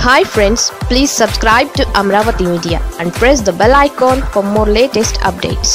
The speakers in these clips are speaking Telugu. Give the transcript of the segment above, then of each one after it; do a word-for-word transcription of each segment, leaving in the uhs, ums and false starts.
Hi friends, please subscribe to Amravati Media and press the bell icon for more latest updates.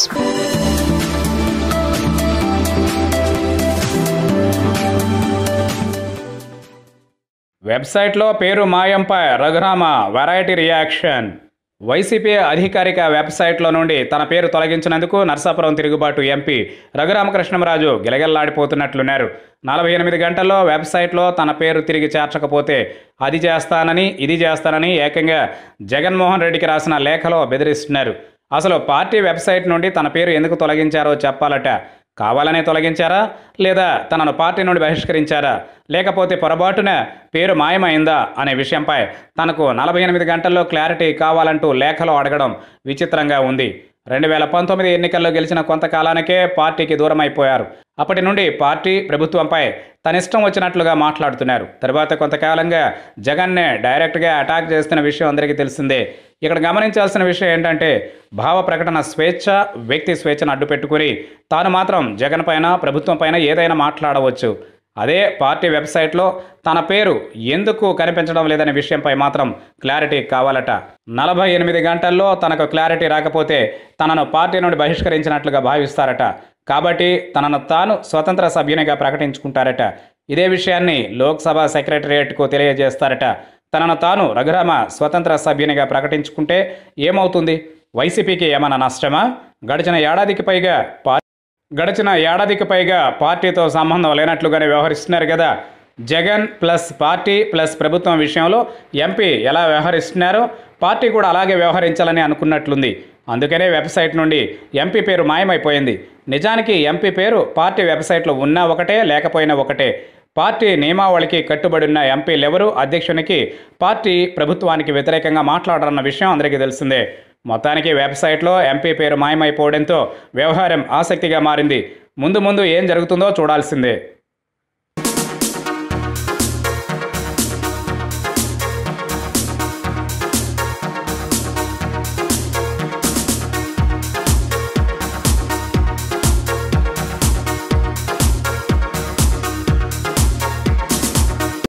వెబ్సైట్లో పేరు మాయంపై రఘురామ వెరైటీ రియాక్షన్. వైసీపీ అధికారిక వెబ్సైట్లో నుండి తన పేరు తొలగించినందుకు నర్సాపురం తిరుగుబాటు ఎంపీ రఘురామకృష్ణంరాజు గిలగిల్లాడిపోతున్నట్లున్నారు. నలభై ఎనిమిది గంటల్లో వెబ్సైట్లో తన పేరు తిరిగి చేర్చకపోతే అది చేస్తానని ఇది చేస్తానని ఏకంగా జగన్మోహన్ రెడ్డికి రాసిన లేఖలో బెదిరిస్తున్నారు. అసలు పార్టీ వెబ్సైట్ నుండి తన పేరు ఎందుకు తొలగించారో చెప్పాలట. కావాలనే తొలగించారా, లేదా తనను పార్టీ నుండి బహిష్కరించారా, లేకపోతే పొరపాటున పేరు మాయమైందా అనే విషయంపై తనకు నలభై ఎనిమిది గంటల్లో క్లారిటీ కావాలంటూ లేఖలో అడగడం విచిత్రంగా ఉంది. రెండు వేల పంతొమ్మిది ఎన్నికల్లో గెలిచిన కొంతకాలానికే పార్టీకి దూరం అయిపోయారు. అప్పటి నుండి పార్టీ ప్రభుత్వంపై తన ఇష్టం వచ్చినట్లుగా మాట్లాడుతున్నారు. తర్వాత కొంతకాలంగా జగన్నే డైరెక్ట్గా అటాక్ చేస్తున్న విషయం అందరికీ తెలిసిందే. ఇక్కడ గమనించాల్సిన విషయం ఏంటంటే, భావ ప్రకటన స్వేచ్ఛ, వ్యక్తి స్వేచ్ఛను అడ్డు పెట్టుకుని తాను మాత్రం జగన్ పైన ప్రభుత్వం పైన ఏదైనా మాట్లాడవచ్చు. అదే పార్టీ వెబ్సైట్లో తన పేరు ఎందుకు కనిపించడం లేదనే విషయంపై మాత్రం క్లారిటీ కావాలట. నలభై ఎనిమిది గంటల్లో తనకు క్లారిటీ రాకపోతే తనను పార్టీ నుండి బహిష్కరించినట్లుగా భావిస్తారట. కాబట్టి తనను తాను స్వతంత్ర సభ్యునిగా ప్రకటించుకుంటారట. ఇదే విషయాన్ని లోక్సభ సెక్రటరియట్కు తెలియజేస్తారట. తనను తాను రఘురామ స్వతంత్ర సభ్యునిగా ప్రకటించుకుంటే ఏమవుతుంది? వైసీపీకి ఏమైనా నష్టమా? గడిచిన ఏడాదికి పైగా పార్టీ గడిచిన ఏడాదికి పైగా పార్టీతో సంబంధం లేనట్లుగానే వ్యవహరిస్తున్నారు కదా. జగన్ ప్లస్ పార్టీ ప్లస్ ప్రభుత్వం విషయంలో ఎంపీ ఎలా వ్యవహరిస్తున్నారో పార్టీ కూడా అలాగే వ్యవహరించాలని అనుకున్నట్లుంది. అందుకనే వెబ్సైట్ నుండి ఎంపీ పేరు మాయమైపోయింది. నిజానికి ఎంపీ పేరు పార్టీ వెబ్సైట్లో ఉన్నా ఒకటే, లేకపోయినా ఒకటే. పార్టీ నియమావళికి కట్టుబడి ఉన్న ఎంపీలెవరూ అధ్యక్షునికి, పార్టీ ప్రభుత్వానికి వ్యతిరేకంగా మాట్లాడారన్న విషయం అందరికీ తెలిసిందే. మొత్తానికి వెబ్సైట్లో ఎంపీ పేరు మాయమైపోవడంతో వ్యవహారం ఆసక్తిగా మారింది. ముందు ముందు ఏం జరుగుతుందో చూడాల్సిందే.